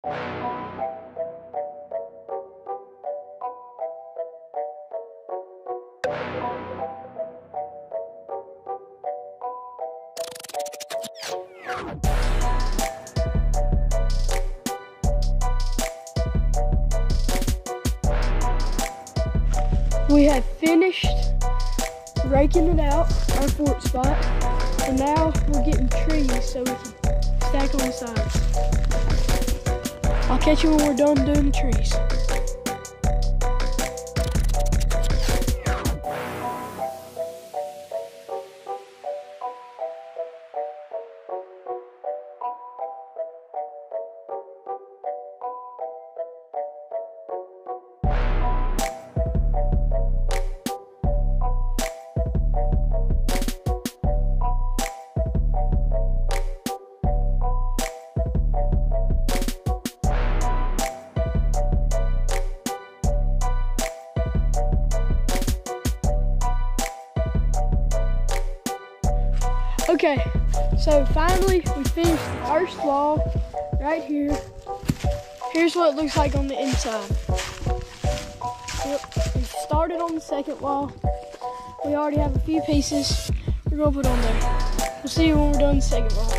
We have finished raking it out, our fort spot, and now we're getting trees so we can stack on the sides. I'll catch you when we're done doing the trees. Okay, so finally we finished the first wall right here. Here's what it looks like on the inside. Yep, we started on the second wall. We already have a few pieces we're gonna put on there. We'll see you when we're done the second wall.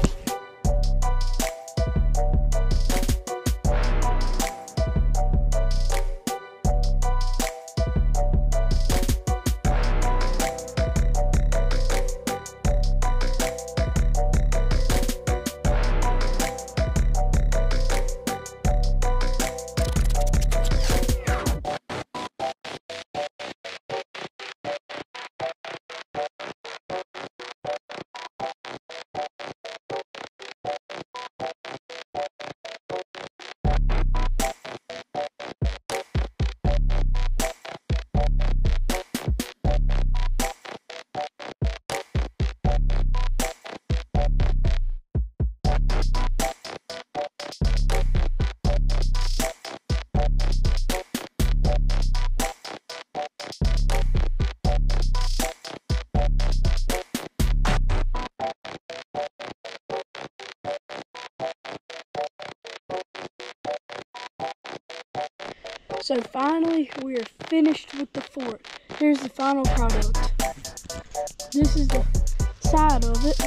So finally, we are finished with the fort. Here's the final product. This is the side of it.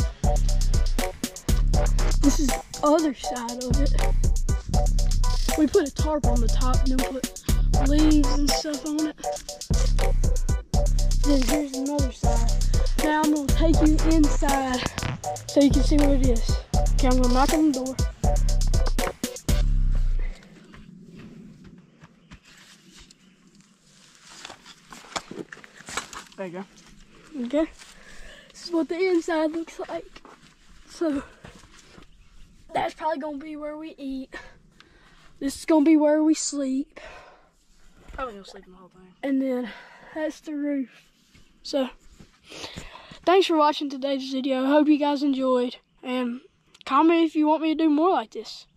This is the other side of it. We put a tarp on the top and then put leaves and stuff on it. Then here's another side. Now I'm gonna take you inside so you can see what it is. Okay, I'm gonna knock on the door. There you go. Okay. This is what the inside looks like. So that's probably gonna be where we eat. This is gonna be where we sleep. Probably gonna sleep in the whole thing. And then that's the roof. So thanks for watching today's video. I hope you guys enjoyed. And comment if you want me to do more like this.